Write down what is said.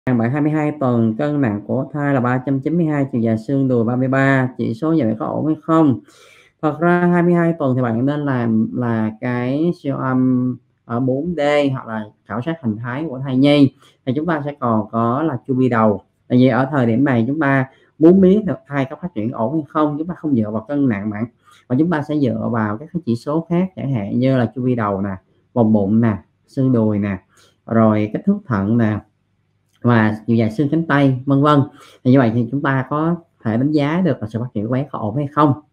Bởi 22 tuần, cân nặng của thai là 392, chiều dài xương đùi 33, chỉ số như vậy có ổn hay không? Thật ra 22 tuần thì bạn nên làm là cái siêu âm ở 4D hoặc là khảo sát hình thái của thai nhi, thì chúng ta sẽ còn có là chu kỳ đầu. Tại vì ở thời điểm này chúng ta muốn biết được thai có phát triển ổn hay không, chúng ta không dựa vào cân nặng bạn, mà chúng ta sẽ dựa vào các cái chỉ số khác, chẳng hạn như là chu kỳ đầu nè, vòng bụng nè, xương đùi nè, rồi kích thước thận nè, và chiều dài xương cánh tay, vân vân. Thì như vậy thì chúng ta có thể đánh giá được là sự phát triển của bé có ổn hay không.